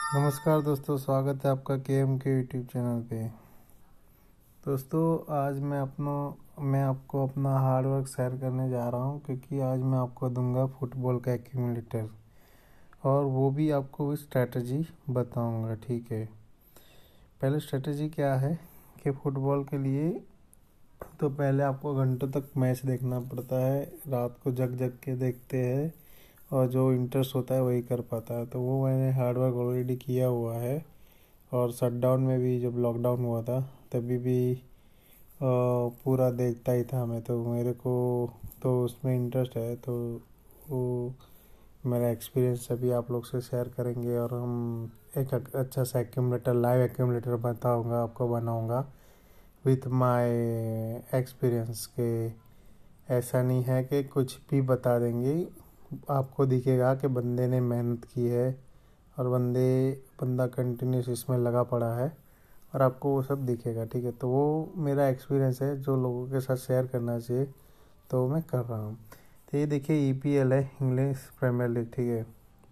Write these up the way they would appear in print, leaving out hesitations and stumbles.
नमस्कार दोस्तों, स्वागत है आपका के यूट्यूब चैनल पे। दोस्तों, आज मैं आपको अपना हार्ड वर्क शेयर करने जा रहा हूँ, क्योंकि आज मैं आपको दूंगा फुटबॉल का एक्यूमुलेटर, और वो भी आपको स्ट्रैटेजी बताऊंगा। ठीक है, पहले स्ट्रैटेजी क्या है कि फुटबॉल के लिए तो पहले आपको घंटों तक मैच देखना पड़ता है, रात को जग जग के देखते हैं, और जो इंटरेस्ट होता है वही कर पाता है। तो वो मैंने हार्ड वर्क ऑलरेडी किया हुआ है, और शटडाउन में भी जब लॉकडाउन हुआ था तभी भी पूरा देखता ही था मैं। तो मेरे को तो उसमें इंटरेस्ट है, तो वो मेरा एक्सपीरियंस अभी आप लोग से शेयर करेंगे, और हम एक अच्छा सा एक्यूमुलेटर, लाइव एक्यूमुलेटर बताऊंगा आपको, बनाऊंगा विथ माय एक्सपीरियंस के। ऐसा नहीं है कि कुछ भी बता देंगे, आपको दिखेगा कि बंदे ने मेहनत की है, और बंदा कंटिन्यूस इसमें लगा पड़ा है, और आपको वो सब दिखेगा। ठीक है, तो वो मेरा एक्सपीरियंस है जो लोगों के साथ शेयर करना चाहिए, तो वो मैं कर रहा हूँ। तो ये देखिए, EPL है, इंग्लिश प्रीमियर लीग। ठीक है,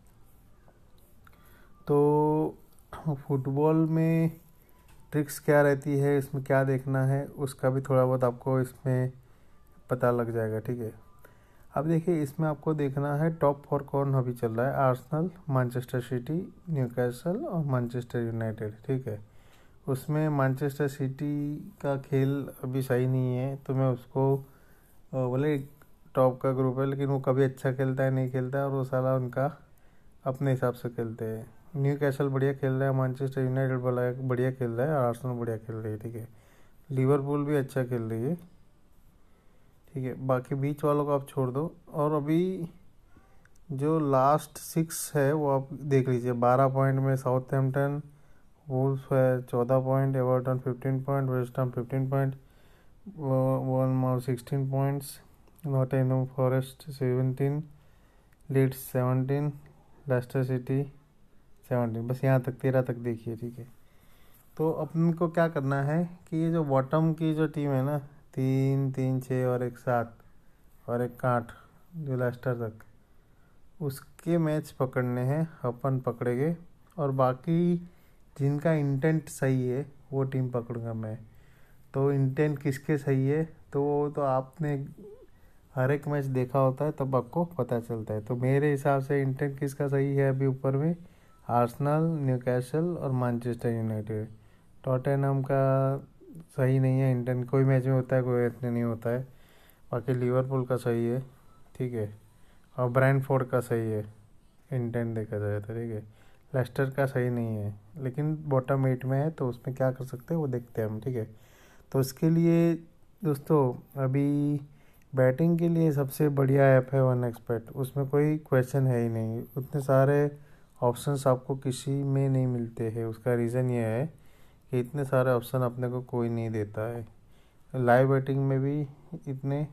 तो फुटबॉल में ट्रिक्स क्या रहती है, इसमें क्या देखना है, उसका भी थोड़ा बहुत आपको इसमें पता लग जाएगा। ठीक है, अब देखिए, इसमें आपको देखना है टॉप 4 कौन अभी चल रहा है। आर्सेनल, मैनचेस्टर सिटी, न्यूकासल और मैनचेस्टर यूनाइटेड। ठीक है, उसमें मैनचेस्टर सिटी का खेल अभी सही नहीं है, तो मैं उसको बोले टॉप का ग्रुप है, लेकिन वो कभी अच्छा खेलता है, नहीं खेलता है, और वो साला उनका अपने हिसाब से खेलते हैं। न्यू कैसल बढ़िया खेल रहा है, मैनचेस्टर यूनाइटेड बढ़िया खेल रहा है, और आर्सेनल बढ़िया खेल रही है। ठीक है, लिवरपूल भी अच्छा खेल रही है। ठीक है, बाकी बीच वालों को आप छोड़ दो, और अभी जो लास्ट 6 है वो आप देख लीजिए। 12 पॉइंट में साउथहैम्पटन, वुल्फ है 14 point, Everton 15 point, West Ham 15 point, Bournemouth 16 points, Nottingham Forest 17, Leeds 17, Leicester City 17। बस यहाँ तक 13 तक देखिए। ठीक है, तो अपन को क्या करना है कि ये जो बॉटम की जो टीम है ना, 3, 3, 6 और एक 7 और एक 8, जो लेस्टर तक, उसके मैच पकड़ने हैं, अपन पकड़ेंगे। और बाकी जिनका इंटेंट सही है वो टीम पकड़ूंगा मैं। तो इंटेंट किसके सही है, तो वो तो आपने हर एक मैच देखा होता है, तब आपको पता चलता है। तो मेरे हिसाब से इंटेंट किसका सही है अभी ऊपर में, आर्सेनल, न्यूकैसल और मैनचेस्टर यूनाइटेड। टॉटनहम का सही नहीं है इंटेंट, कोई मैच में होता है, कोई मैच में नहीं होता है। बाकी लिवरपूल का सही है। ठीक है, और ब्रैंडफोर्ड का सही है इंटेंट देखा जाए तो। ठीक है, लेस्टर का सही नहीं है, लेकिन बॉटम 8 में है, तो उसमें क्या कर सकते हैं वो देखते हैं हम। ठीक है, तो इसके लिए दोस्तों, अभी बैटिंग के लिए सबसे बढ़िया ऐप है वन एक्सपेट। उसमें कोई क्वेश्चन है ही नहीं, उतने सारे ऑप्शंस आपको किसी में नहीं मिलते हैं। उसका रीज़न ये है कि इतने सारे ऑप्शन अपने को कोई नहीं देता है। लाइव बैटिंग में भी इतने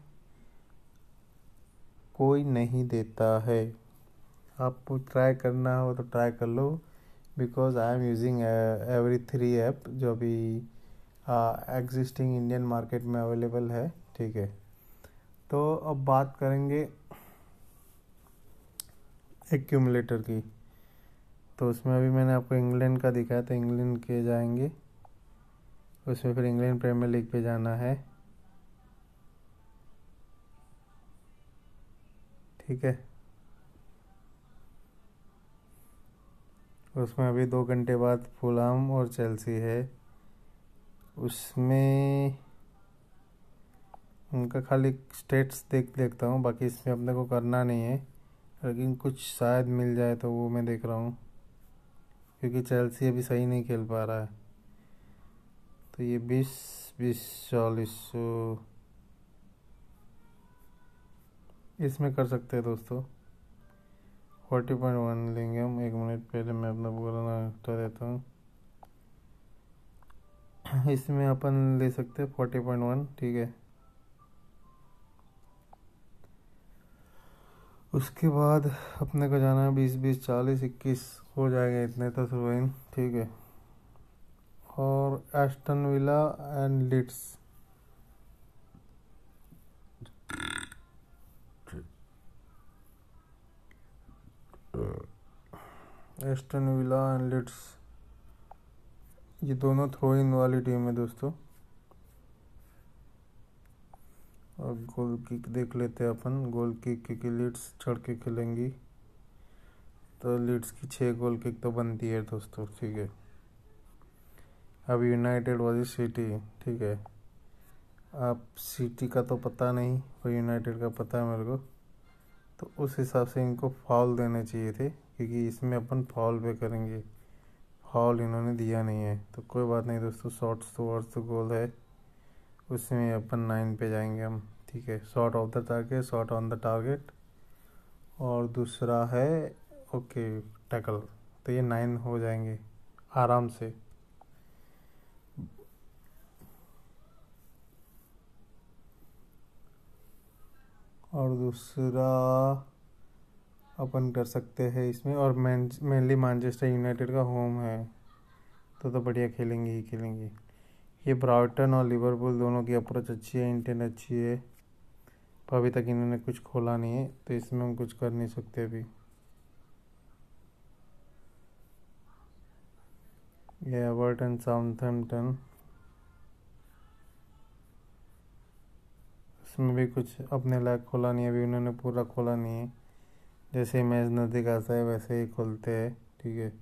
कोई नहीं देता है। आपको ट्राई करना हो तो ट्राई कर लो, because I am using every 3 app जो अभी एग्जिस्टिंग इंडियन मार्केट में अवेलेबल है। ठीक है, तो अब बात करेंगे एक्यूमुलेटर की। तो उसमें अभी मैंने आपको इंग्लैंड का दिखाया, तो इंग्लैंड के जाएंगे, उसमें फिर इंग्लैंड प्रीमियर लीग पे जाना है। ठीक है, उसमें अभी 2 घंटे बाद फुलहाम और चेल्सी है। उसमें उनका खाली स्टेट्स देखता हूँ, बाकी इसमें अपने को करना नहीं है, लेकिन कुछ शायद मिल जाए तो वो मैं देख रहा हूँ, क्योंकि चेल्सी अभी सही नहीं खेल पा रहा है। तो ये 20, 20, 40 इसमें कर सकते हैं दोस्तों। 40.1 लेंगे हम। 1 मिनट पहले मैं अपना बोलना हटा देता हूँ। इसमें अपन ले सकते हैं 40.1। ठीक है, उसके बाद अपने को जाना है 20, 20, 40, 21 हो जाएगा इतने तो सुबह। ठीक है, और Aston Villa and Leeds, Aston Villa and Leeds, ये दोनों थ्रो इन वाली टीम है दोस्तों। और गोल किक देख लेते हैं अपन। गोल किक क्योंकि लीड्स चढ़ के खेलेंगी तो लीड्स की 6 गोल किक तो बनती है दोस्तों, ठीक है। अब यूनाइटेड वर्सेस सिटी, ठीक है। अब सिटी का तो पता नहीं पर यूनाइटेड का पता है मेरे को, तो उस हिसाब से इनको फाउल देने चाहिए थे क्योंकि इसमें अपन फाउल पे करेंगे। फाउल इन्होंने दिया नहीं है तो कोई बात नहीं दोस्तों। शॉट्स टुवर्ड्स द गोल है, उसमें अपन 9 पे जाएंगे हम, ठीक है। Shot off the target, shot on the target, और दूसरा है ओके टैकल, तो ये 9 हो जाएंगे आराम से। और दूसरा अपन कर सकते हैं इसमें, और मेनली मैनचेस्टर यूनाइटेड का होम है तो बढ़िया खेलेंगे ही खेलेंगे। ये ब्राइटन और लिवरपूल दोनों की अप्रोच अच्छी है, इंटेंट अच्छी है, पर अभी तक इन्होंने कुछ खोला नहीं है तो इसमें हम कुछ कर नहीं सकते अभी। ये एवर्टन साउथहैम्पटन, इसमें भी कुछ अपने लायक खोला नहीं है अभी, उन्होंने पूरा खोला नहीं है। जैसे मैच नज़दीक आता है वैसे ही खोलते हैं, ठीक है।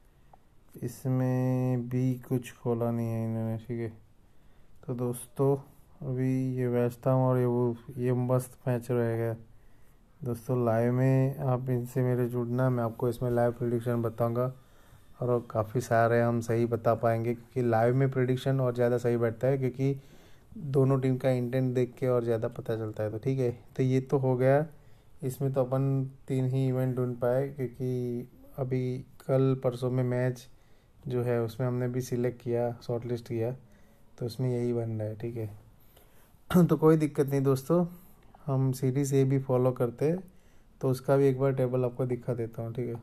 इसमें भी कुछ खोला नहीं है इन्होंने, ठीक है। तो दोस्तों अभी ये वेस्ट हैम और ये मस्त मैच रहेगा दोस्तों। लाइव में आप इनसे मेरे जुड़ना, मैं आपको इसमें लाइव प्रेडिक्शन बताऊंगा और काफ़ी सारे हम सही बता पाएंगे क्योंकि लाइव में प्रेडिक्शन और ज़्यादा सही बैठता है क्योंकि दोनों टीम का इंटेंट देख के और ज़्यादा पता चलता है। तो ठीक है, तो ये तो हो गया। इसमें तो अपन 3 ही इवेंट ढूंढ पाए क्योंकि अभी कल परसों में मैच जो है उसमें हमने भी सिलेक्ट किया, शॉर्ट लिस्ट किया, तो उसमें यही बन रहा है, ठीक है। तो कोई दिक्कत नहीं दोस्तों, हम सीरीज़ ए भी फॉलो करते हैं तो उसका भी एक बार टेबल आपको दिखा देता हूँ, ठीक है।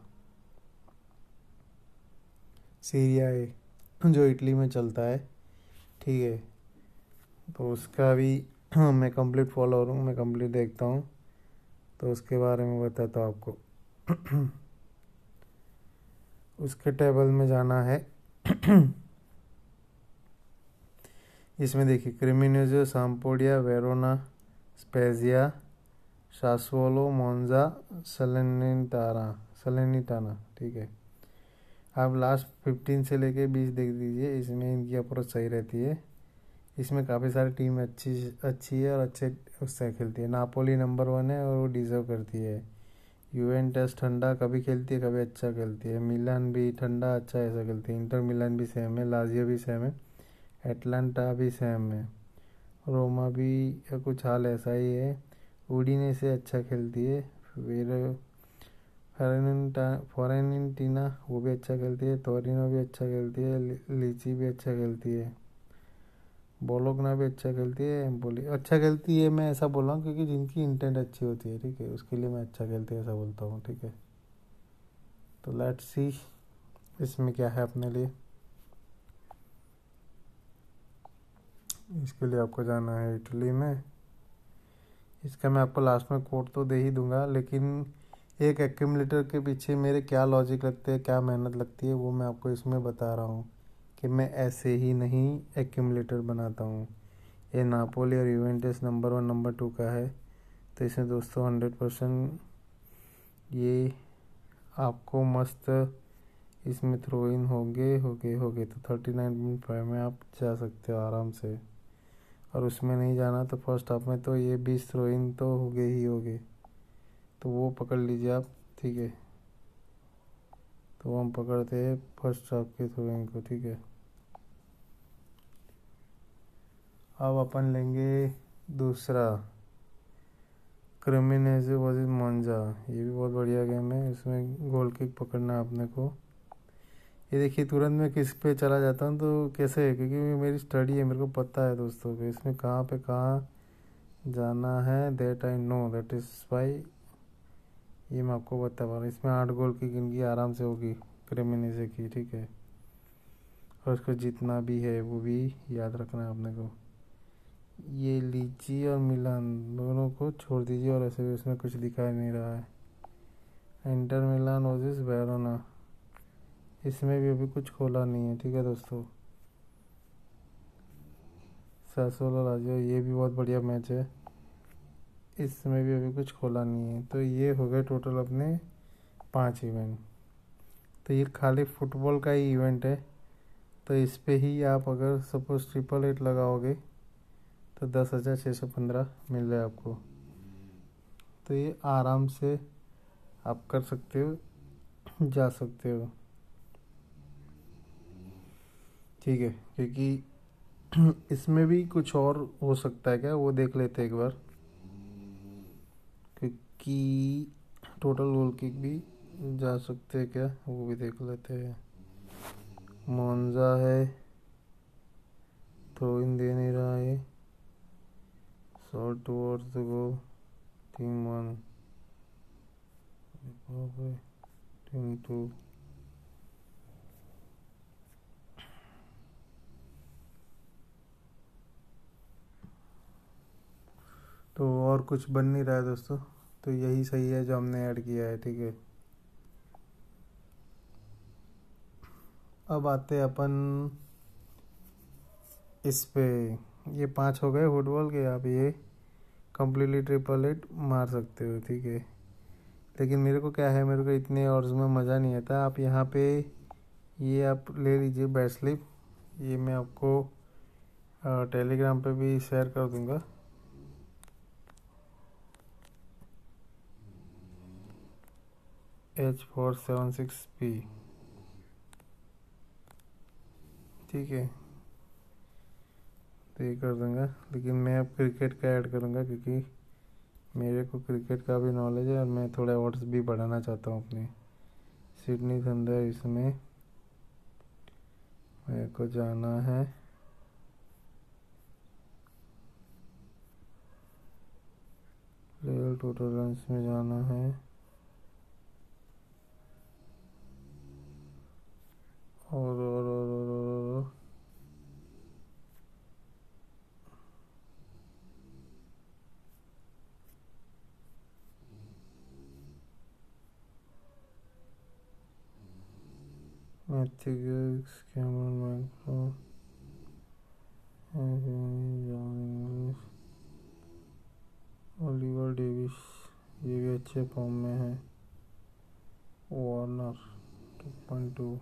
सीरिया ए जो इटली में चलता है, ठीक है, तो उसका भी मैं कंप्लीट फॉलो हूँ, मैं कंप्लीट देखता हूँ तो उसके बारे में बताता हूँ आपको। उसके टेबल में जाना है। इसमें देखिए क्रिमिनेजो, साम्पोडिया, वेरोना, स्पेजिया, सासोलो, मोन्जा, सलेनिटाना, ठीक है। आप लास्ट 15 से लेके 20 देख दीजिए, इसमें इनकी अप्रोच सही रहती है। इसमें काफ़ी सारी टीम अच्छी अच्छी है और अच्छे उससे खेलती है। नापोली नंबर 1 है और वो डिज़र्व करती है। यूवेंटस ठंडा कभी खेलती है कभी अच्छा खेलती है। मिलान भी ठंडा अच्छा ऐसा खेलती है। इंटर मिलान भी सेम है, लाजियो भी सेम है, एटलांटा भी सेम है, रोमा भी कुछ हाल ऐसा ही है। उडीने से अच्छा खेलती है। फिर फॉरेंटिना वो भी अच्छा खेलती है। टोरिनो भी अच्छा खेलती है। लीची भी अच्छा खेलती है। बोलोगना भी अच्छा खेलती है। एम्पोली अच्छा खेलती है, मैं ऐसा बोल रहा हूँ क्योंकि जिनकी इंटेंट अच्छी होती है, ठीक है, उसके लिए मैं अच्छा खेलती है ऐसा बोलता हूँ, ठीक है। तो लेट्स सी इसमें क्या है अपने लिए। इसके लिए आपको जाना है इटली में। इसका मैं आपको लास्ट में कोड तो दे ही दूंगा, लेकिन एक एक्यूमुलेटर के पीछे मेरे क्या लॉजिक लगते हैं, क्या मेहनत लगती है, वो मैं आपको इसमें बता रहा हूँ कि मैं ऐसे ही नहीं एक्यूमुलेटर बनाता हूँ। ये नापोली और यूवेंटस नंबर 1 नंबर 2 का है, तो इसमें दोस्तों 100% ये आपको मस्त इसमें थ्रो इन होगे तो 39.5 में आप जा सकते हो आराम से। और उसमें नहीं जाना तो फर्स्ट हाफ में तो ये 20 थ्रो इन तो होगे, तो वो पकड़ लीजिए आप, ठीक है। तो हम पकड़ते हैं फर्स्ट हाफ के थ्रो इन को, ठीक है। अब अपन लेंगे दूसरा क्रिमिनेजे वर्सेस मोन्जा। ये भी बहुत बढ़िया गेम है, इसमें गोल किक पकड़ना है अपने को। ये देखिए तुरंत मैं किस पे चला जाता हूँ तो कैसे है, क्योंकि मेरी स्टडी है, मेरे को पता है दोस्तों कि इसमें कहाँ पे कहाँ जाना है। That I know, that is why ये मैं आपको बता पा रहा हूँ। इसमें 8 गोल की गिनती आराम से होगी क्रिमिनेजे की, ठीक है। और उसको जितना भी है वो भी याद रखना है अपने को। ये लीची और मिलान दोनों को छोड़ दीजिए और ऐसे भी उसमें कुछ दिखाई नहीं रहा है। इंटर मिलान वर्सेस वेरोना, इसमें भी अभी कुछ खोला नहीं है, ठीक है दोस्तों। सासोला लाजियो ये भी बहुत बढ़िया मैच है, इसमें भी अभी कुछ खोला नहीं है। तो ये हो गए टोटल अपने 5 इवेंट। तो ये खाली फुटबॉल का ही इवेंट है। तो इस पे ही आप अगर सपोज 888 लगाओगे तो 10,615 मिल जाए आपको। तो ये आराम से आप कर सकते हो, जा सकते हो, ठीक है। क्योंकि इसमें भी कुछ और हो सकता है क्या, वो देख लेते हैं एक बार। क्योंकि टोटल गोल किक भी जा सकते हैं क्या, वो भी देख लेते हैं। मोन्जा है, थ्रो इन दे नहीं रहा है। Shot towards the goal, team 1, team 2। तो और कुछ बन नहीं रहा है दोस्तों, तो यही सही है जो हमने ऐड किया है, ठीक है। अब आते हैं अपन इस पे। ये 5 हो गए फुटबॉल के, आप ये कम्प्लीटली 888 मार सकते हो, ठीक है। लेकिन मेरे को क्या है, मेरे को इतने ऑर्ड्स में मज़ा नहीं आता। आप यहाँ पे ये आप ले लीजिए बैट स्लिप, ये मैं आपको टेलीग्राम पे भी शेयर कर दूंगा। H476P, ठीक है। तो ये कर दूंगा, लेकिन मैं अब क्रिकेट का ऐड करूँगा क्योंकि मेरे को क्रिकेट का भी नॉलेज है और मैं थोड़ा ऑड्स भी बढ़ाना चाहता हूँ अपने। सिडनी थंडर, इसमें मेरे को जाना है रियल टोटल रन्स में जाना है, और Matthews, Cameron Macro, Oliver Davies, ये भी अच्छे फॉर्म में है। वार्नर 2.2।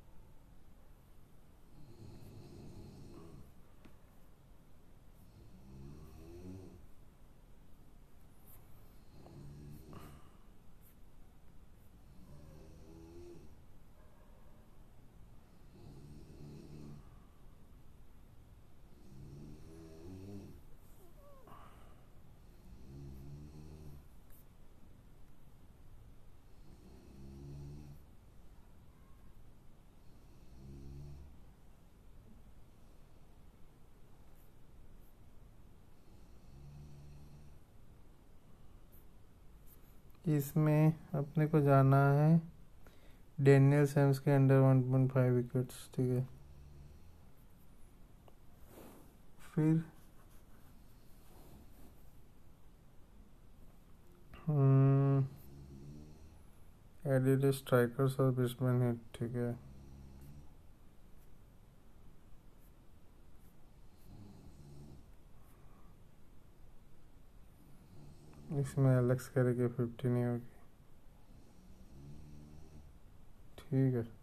इसमें अपने को जाना है डेनियल सैम्स के अंडर 1.5 विकेट्स, ठीक है। फिर एडिड स्ट्राइकर्स और बैट्समैन हिट, ठीक है। इसमें एलेक्स कैरी की 50 नहीं होगी, ठीक है।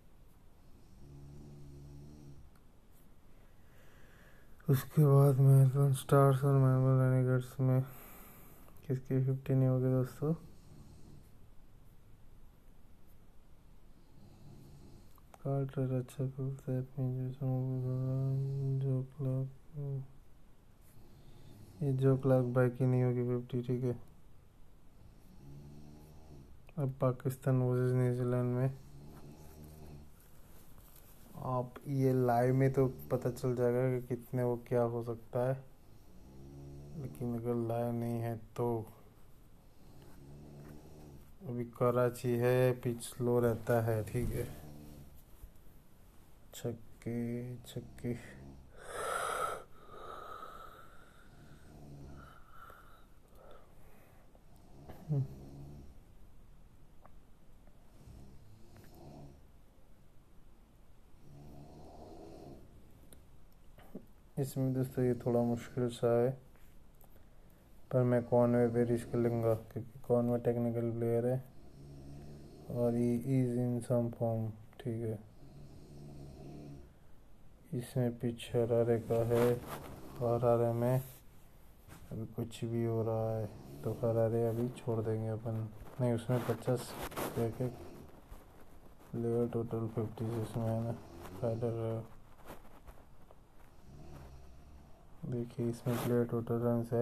उसके बाद मेलबर्न स्टार्स और मेलबर्न रेनेगेट्स में किसकी 50 नहीं होगी दोस्तों। कार्टर अच्छा खेलता है, जो क्लार्क, ये जो क्लार्क भाई की नहीं होगी 50, ठीक है। अब पाकिस्तान वर्सेस न्यूजीलैंड में आप ये लाइव में तो पता चल जाएगा कि कितने वो क्या हो सकता है, लेकिन अगर लाइव नहीं है तो अभी कराची है, पिच स्लो रहता है, ठीक है। छक्के छक्के, इसमें दोस्तों ये थोड़ा मुश्किल सा है, पर मैं कॉनवे पे रिस्क लूँगा क्योंकि कॉनवे टेक्निकल प्लेयर है और ये इज इन सम फॉर्म। ठीक है, इसमें पिच हरारे का है, हरारे में अभी कुछ भी हो रहा है तो हरारे अभी छोड़ देंगे अपन। नहीं, उसमें 50 के लेवल टोटल 50 इसमें है ना फाइडर। देखिए इसमें प्लेयर टोटल रन है,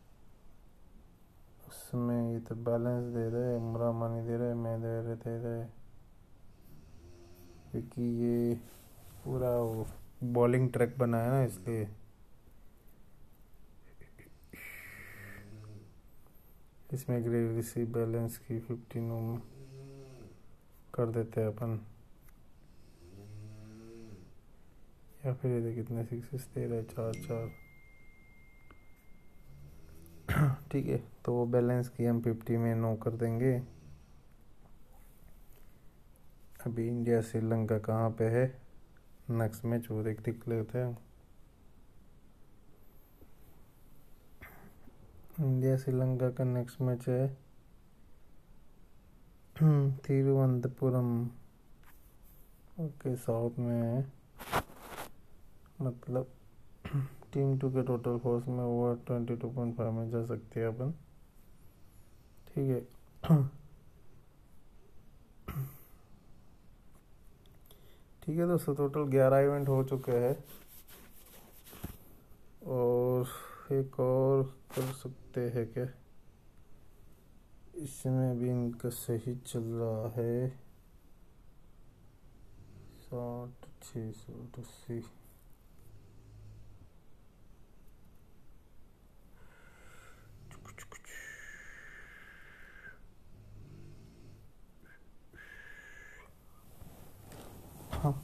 उसमें ये तो बैलेंस दे रहे, इमरा मनी दे रहे, मैं दे रहे क्योंकि ये पूरा बॉलिंग ट्रैक बना है ना, इसलिए इसमें ग्रेड रिसीव बैलेंस की 15 कर देते हैं अपन, या फिर ये कितने 6 दे रहे, 4 ठीक है, तो वो बैलेंस की हम 50 में 9 कर देंगे। अभी इंडिया श्रीलंका कहाँ पे है नेक्स्ट मैच, वो देख लेते हैं। इंडिया श्रीलंका का नेक्स्ट मैच है तिरुवनंतपुरम, ओके साउथ में है, मतलब टीम 2 के टोटल फोर्स में ओवर 22.5 में जा सकते हैं अपन। ठीक है, ठीक है दोस्तों, टोटल 11 इवेंट हो चुके हैं और एक और कर सकते हैं क्या, इसमें भी इनका सही चल रहा है 60, 680। हाँ,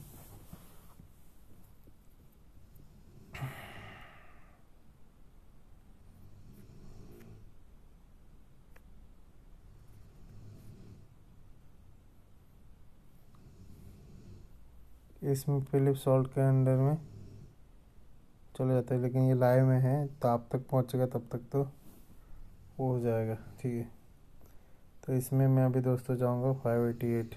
इसमें फिलिप सॉल्ट के अंडर में चले जाता है, लेकिन ये लाइव में है तो आप तक पहुंचेगा तब तक तो वो हो जाएगा। ठीक है, तो इसमें मैं अभी दोस्तों जाऊंगा 588,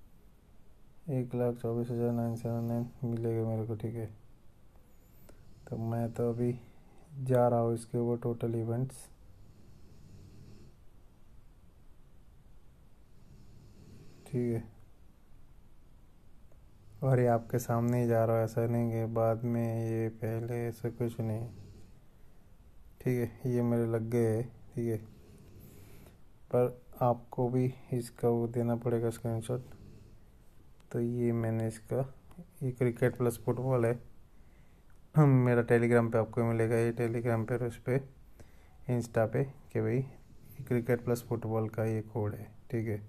1,24,979 मिलेगा मेरे को। ठीक है, तो मैं तो अभी जा रहा हूँ इसके ऊपर टोटल इवेंट्स। ठीक है, और ये आपके सामने ही जा रहा है, ऐसा नहीं कि बाद में ये पहले, ऐसा कुछ नहीं। ठीक है, ये मेरे लग गए है। ठीक है, पर आपको भी इसका वो देना पड़ेगा स्क्रीनशॉट। तो ये मैंने इसका, ये क्रिकेट प्लस फुटबॉल है, मेरा टेलीग्राम पे आपको मिलेगा, ये टेलीग्राम पे और उस पर इंस्टा पे कि भाई क्रिकेट प्लस फुटबॉल का ये कोड है। ठीक है,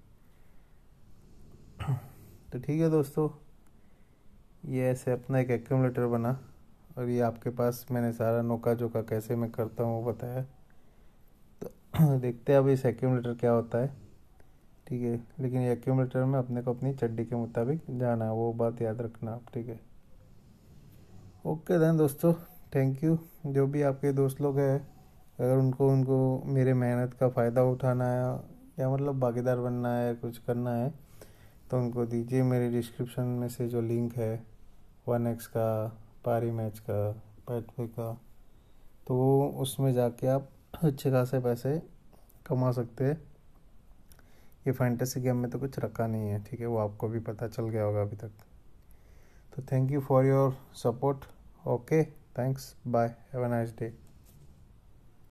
तो ठीक है दोस्तों, ये ऐसे अपना एक एक्यूमुलेटर बना और ये आपके पास मैंने सारा नोका जोका कैसे मैं करता हूँ वो बताया। तो देखते हैं अब इस एक्यूमुलेटर क्या होता है। ठीक है, लेकिन ये एक्यूमुलेटर में अपने को अपनी चड्डी के मुताबिक जाना है, वो बात याद रखना आप। ठीक है, ओके देन दोस्तों, थैंक यू। जो भी आपके दोस्त लोग हैं, अगर उनको उनको मेरे मेहनत का फ़ायदा उठाना है या मतलब भागीदार बनना है, कुछ करना है, तो उनको दीजिए। मेरे डिस्क्रिप्शन में से जो लिंक है 1x का, पारी मैच का, पेटवे का, तो उसमें जाके आप अच्छे खासे पैसे कमा सकते हैं। ये फैंटेसी गेम में तो कुछ रखा नहीं है। ठीक है, वो आपको भी पता चल गया होगा अभी तक। तो thank you for your support. Okay, thanks, bye, have a nice day.